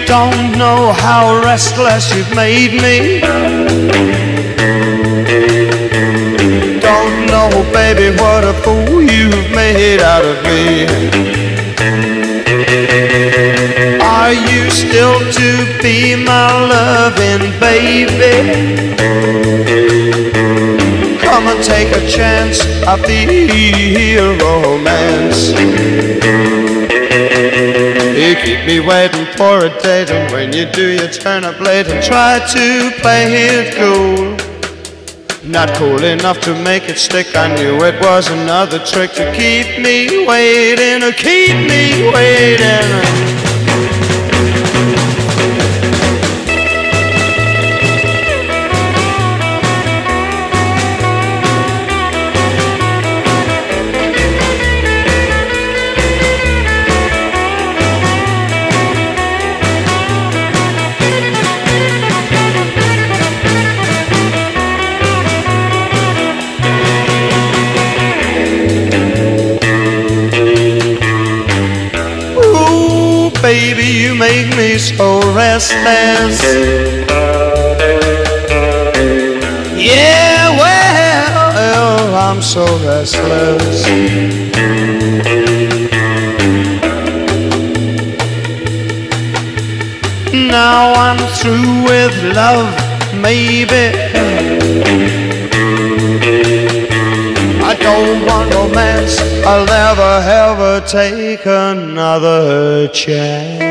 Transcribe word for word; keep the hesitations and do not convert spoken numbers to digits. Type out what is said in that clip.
don't know how restless you've made me. Don't know, baby, what a fool you've made out of me. Are you still to be my loving baby? Come and take a chance of the romance. You keep me waiting for a date, and when you do you turn up late and try to play it cool. Not cool enough to make it stick. I knew it was another trick to keep me waiting, to keep me waiting. Baby, you make me so restless. Yeah, well, I'm so restless. Now I'm through with love, maybe. I don't want romance, I'll never ever take another chance.